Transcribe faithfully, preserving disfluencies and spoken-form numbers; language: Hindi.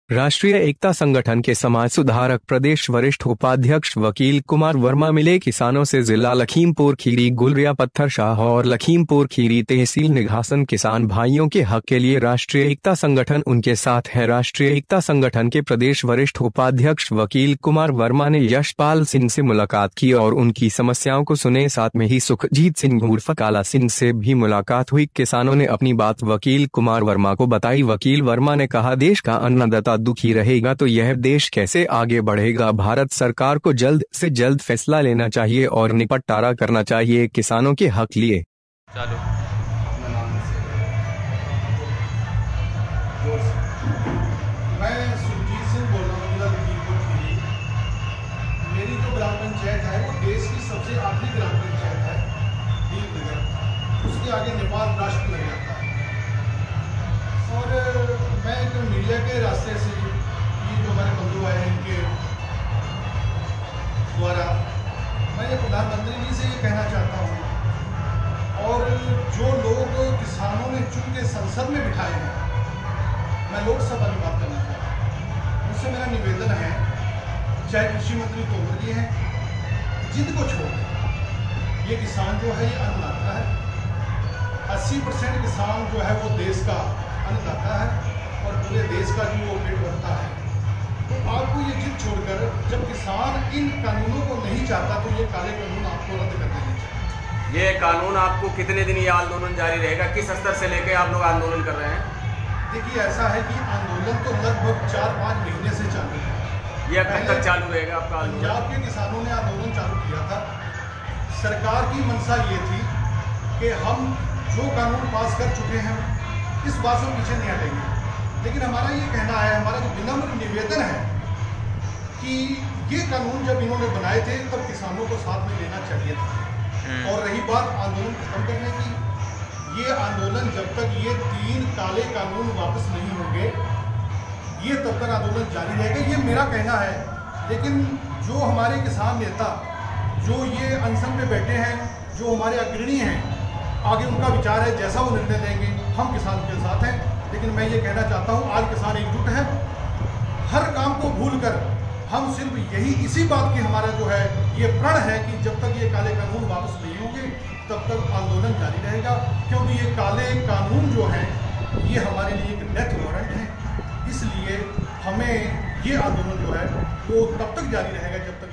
राष्ट्रीय एकता संगठन के समाज सुधारक प्रदेश वरिष्ठ उपाध्यक्ष वकील कुमार वर्मा मिले किसानों से। जिला लखीमपुर खीरी गुलरिया पत्थर शाह और लखीमपुर खीरी तहसील निघासन किसान भाइयों के हक के लिए राष्ट्रीय एकता संगठन उनके साथ है। राष्ट्रीय एकता संगठन के प्रदेश वरिष्ठ उपाध्यक्ष वकील कुमार वर्मा ने यशपाल सिंह से मुलाकात की और उनकी समस्याओं को सुने। साथ में ही सुखजीत सिंह उर्फ काला सिंह से भी मुलाकात हुई। किसानों ने अपनी बात वकील कुमार वर्मा को बताई। वकील वर्मा ने कहा, देश का अन्नदाता दुखी रहेगा तो यह देश कैसे आगे बढ़ेगा। भारत सरकार को जल्द से जल्द फैसला लेना चाहिए और निपटारा करना चाहिए किसानों के हक लिए। चलो मैं सुखजीत सिंह बोल रहा हूँ, जिला लखीमपुर खीरी। मेरी जो ग्राम पंचायत है वो देश की सबसे आखिरी ग्राम पंचायत है, दीपनगर। उसके आगे नेपाल राष्ट्र लग जाता है। और मैं एक मीडिया के रास्ते से ये जो हमारे बंधु आए हैं इनके द्वारा मैं प्रधानमंत्री जी से ये कहना चाहता हूँ, और जो लोग किसानों ने चुन के संसद में बिठाए हैं, मैं लोकसभा की बात करना चाहता हूँ, उससे मेरा निवेदन है, चाहे कृषि मंत्री तोमर जी हैं, जिद को छोड़ दें। ये किसान जो है ये अन्नदाता है। अस्सी परसेंट किसान जो है वो देश का अन्नदाता है और पूरे देश का जो वो पेट भरता है। तो आपको ये जिद छोड़कर, जब किसान इन कानूनों को नहीं चाहता तो ये काले कानून आपको रद्द कर देने चाहिए। ये कानून आपको कितने दिन ये आंदोलन जारी रहेगा? किस स्तर से लेकर आप लोग आंदोलन कर रहे हैं? देखिए, ऐसा है कि आंदोलन तो लगभग चार पाँच महीने से चालू है। ये कब तक चालू रहेगा आपका आंदोलन? पंजाब के किसानों ने आंदोलन चालू किया था। सरकार की मंशा ये थी कि हम जो कानून पास कर चुके हैं इस बात से पीछे नहीं हटेंगे। लेकिन हमारा ये कहना है, हमारा जो विनम्र निवेदन है कि ये कानून जब इन्होंने बनाए थे तब किसानों को साथ में लेना चाहिए था। और रही बात आंदोलन खत्म करने की, ये आंदोलन जब तक ये तीन काले कानून वापस नहीं होंगे, ये तब तक आंदोलन जारी रहेगा, ये मेरा कहना है। लेकिन जो हमारे किसान नेता जो ये अनशन पे बैठे हैं, जो हमारे अग्रणी हैं, आगे उनका विचार है, जैसा वो निर्णय लेंगे हम किसान के साथ हैं। लेकिन मैं ये कहना चाहता हूँ, आज किसान एकजुट है। हर काम को भूलकर हम सिर्फ यही इसी बात की हमारा जो है ये प्रण है कि जब तक ये काले कानून वापस नहीं होंगे तब तक आंदोलन जारी रहेगा। क्योंकि ये काले कानून जो है ये हमारे लिए एक डेथ वारंट है। इसलिए हमें ये आंदोलन जो है वो तब तक जारी रहेगा जब तक